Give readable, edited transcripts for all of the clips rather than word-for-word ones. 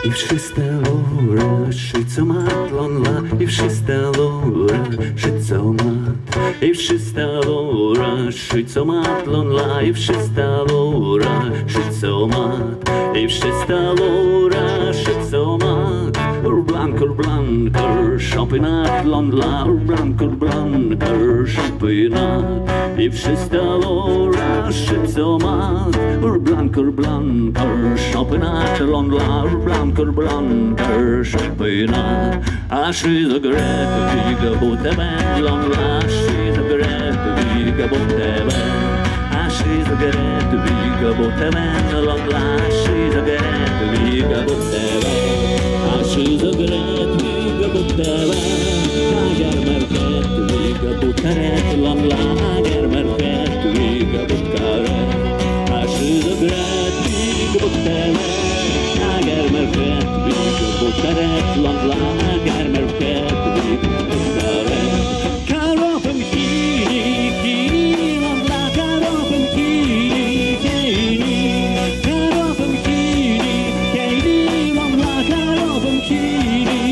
I wszyscy uraszy co matlonla, i wszyscy uraszy co mat, i wszyscy uraszy co matlonla, i wszyscy uraszy co mat, i wszyscy uraszy co mat. Blanker, championat londla, blanker, championat, i wszyscy uraszy co mat, blanker, championat londla, blanker, championat. A skysagret viga botemen londla, skysagret viga botemen. A skysagret viga botemen londla, skysagret viga botemen. A skysagret viga botemen. Ager merket viga botaret londla, ager merket viga botaret. A skysagret viga botemen. Ager merket viga botaret londla, ager merket viga botaret. Karopen kini londla, karopen kini, karopen kini londla, karopen kini.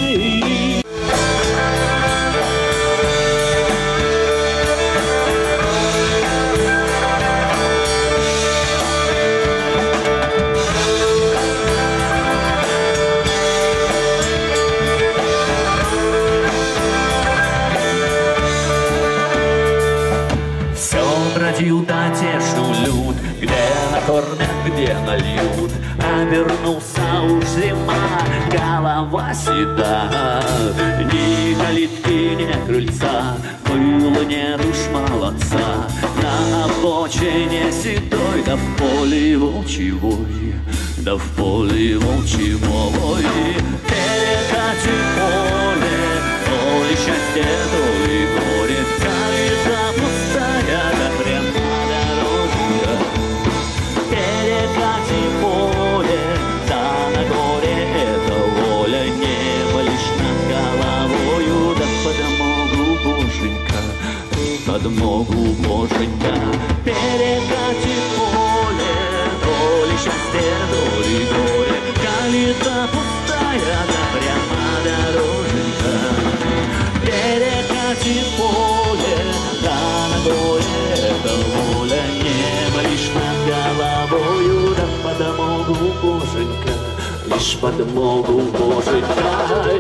Бродил до тешу люд, где накормят, где нальют. Обернулся уж зима, голова седа. Ни калитки, ни крыльца, было нет уж молодца. На обочине седой, да в поле волчьевой, да в поле волчьевой. Перекати поле, то ли счастье, то ли горе. Калита пустая, да прямо дорога. Перекати поле, да на горе это воля. Небо лишь над головою, да подмогу Боженька, подмогу Боженька. Перекати поле, то ли счастье, то ли горе. Калита пустая, да прямо дороженька. Перекати поле, да на горе это воля. Небо лишь над головою, да подмогу Боженька, лишь подмогу Боженька.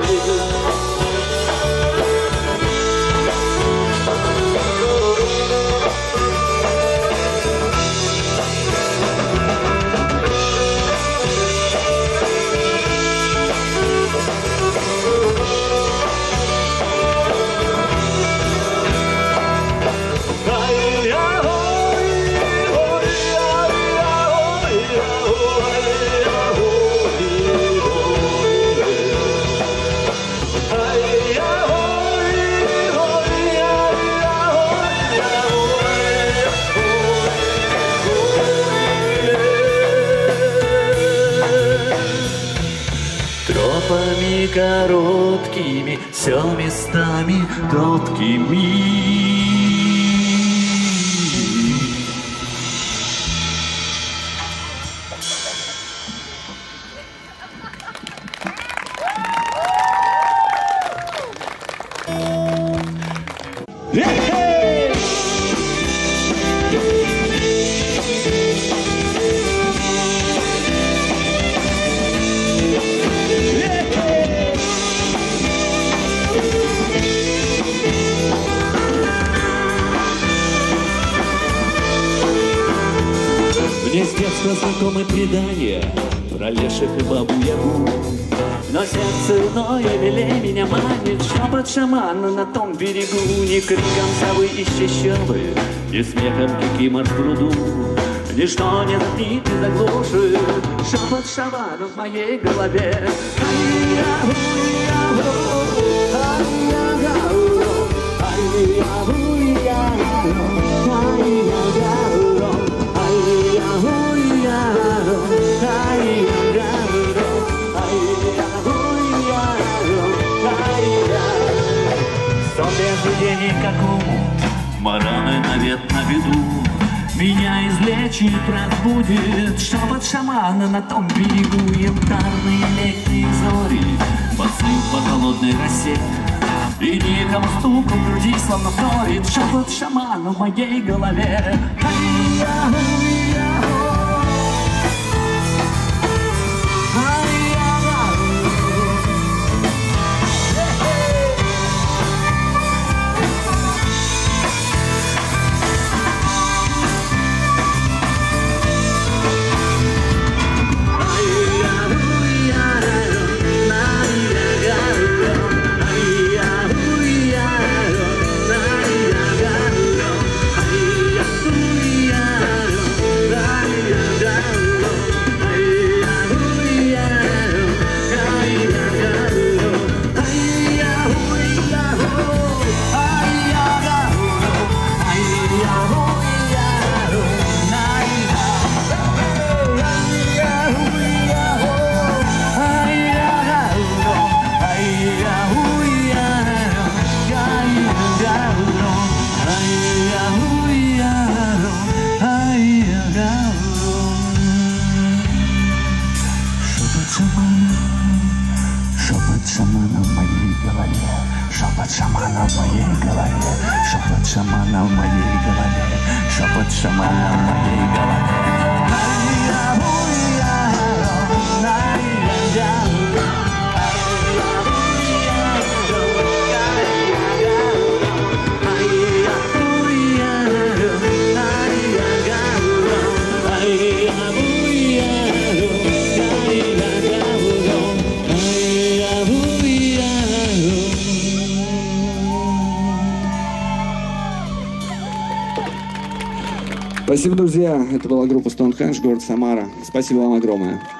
Тропами короткими, все местами тоткими. Мне с детства знакомы предания про леших и бабу-ягу. Но сердце иное велей меня манит шепот шамана на том берегу. Ни криком совы и щещавы, ни смехом кикимор в пруду. Ничто не затмит, не заглушит шепот шамана в моей голове. Сон без видений, как умут, бараны навет на виду. Меня излечит, разбудит шепот шамана на том берегу. Янтарные летние зори, басы по холодной росе. И никому стуком в груди словно вторит шепот шамана в моей голове. Шепот шамана в моей голове, шепот шамана в моей голове, шепот шамана в моей голове, шепот шамана в моей голове. Спасибо, друзья. Это была группа Stonehenge, город Самара. Спасибо вам огромное.